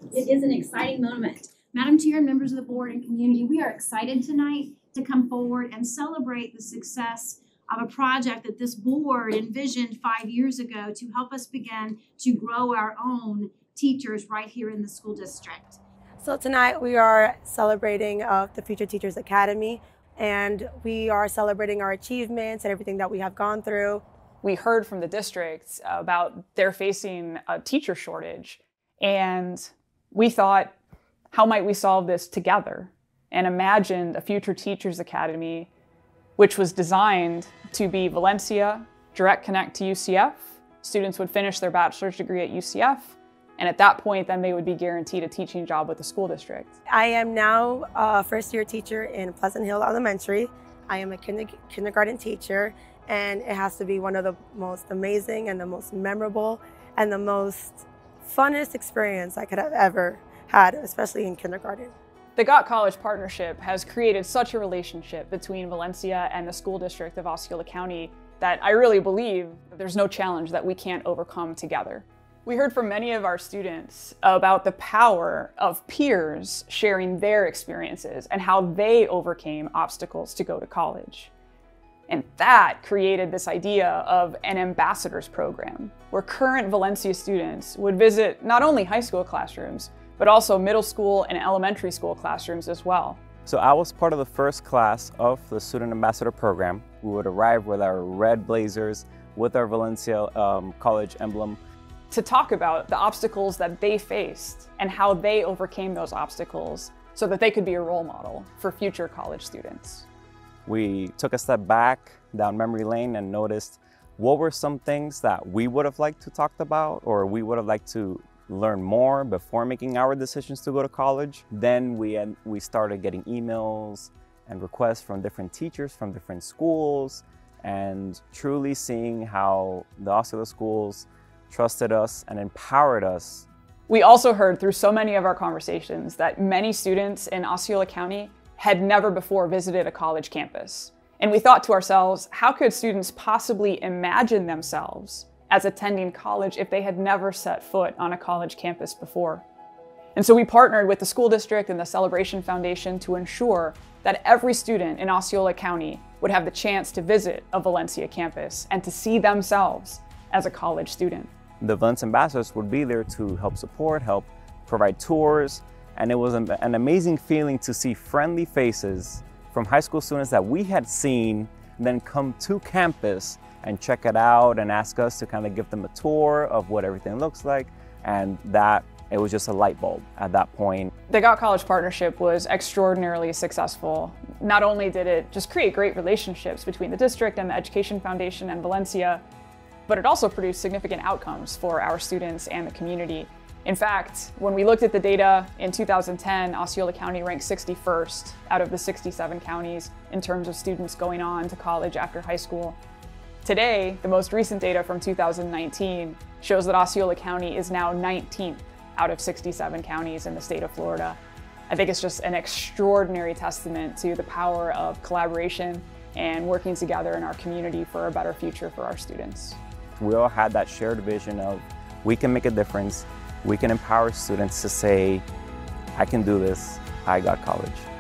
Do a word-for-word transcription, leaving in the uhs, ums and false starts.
It is an exciting moment. Madam Chair, members of the board and community, we are excited tonight to come forward and celebrate the success of a project that this board envisioned five years ago to help us begin to grow our own teachers right here in the school district. So tonight we are celebrating uh, the Future Teachers Academy, and we are celebrating our achievements and everything that we have gone through. We heard from the district about they're facing a teacher shortage, and we thought, how might we solve this together? And imagined a Future Teachers Academy, which was designed to be Valencia, direct connect to U C F. Students would finish their bachelor's degree at U C F, and at that point, then they would be guaranteed a teaching job with the school district. I am now a first-year teacher in Pleasant Hill Elementary. I am a kinder kindergarten teacher, and it has to be one of the most amazing and the most memorable and the most funnest experience I could have ever had, especially in kindergarten. The Got College partnership has created such a relationship between Valencia and the school district of Osceola County that I really believe that there's no challenge that we can't overcome together. We heard from many of our students about the power of peers sharing their experiences and how they overcame obstacles to go to college. And that created this idea of an ambassadors program, where current Valencia students would visit not only high school classrooms, but also middle school and elementary school classrooms as well. So I was part of the first class of the Student Ambassador Program. We would arrive with our red blazers, with our Valencia um, College emblem, to talk about the obstacles that they faced and how they overcame those obstacles so that they could be a role model for future college students. We took a step back down memory lane and noticed what were some things that we would have liked to talk about, or we would have liked to learn more before making our decisions to go to college. Then we, had, we started getting emails and requests from different teachers from different schools, and truly seeing how the Osceola schools trusted us and empowered us. We also heard through so many of our conversations that many students in Osceola County had never before visited a college campus. And we thought to ourselves, how could students possibly imagine themselves as attending college if they had never set foot on a college campus before? And so we partnered with the school district and the Celebration Foundation to ensure that every student in Osceola County would have the chance to visit a Valencia campus and to see themselves as a college student. The Valencia ambassadors would be there to help support, help provide tours, and it was an, an amazing feeling to see friendly faces from high school students that we had seen then come to campus and check it out and ask us to kind of give them a tour of what everything looks like, and that it was just a light bulb at that point. The Got College partnership was extraordinarily successful. Not only did it just create great relationships between the district and the Education Foundation and Valencia, but it also produced significant outcomes for our students and the community. In fact, when we looked at the data in two thousand ten, Osceola County ranked sixty-first out of the sixty-seven counties in terms of students going on to college after high school. Today, the most recent data from two thousand nineteen shows that Osceola County is now nineteenth out of sixty-seven counties in the state of Florida. I think it's just an extraordinary testament to the power of collaboration and working together in our community for a better future for our students. We all had that shared vision of we can make a difference, we can empower students to say, I can do this, I got college.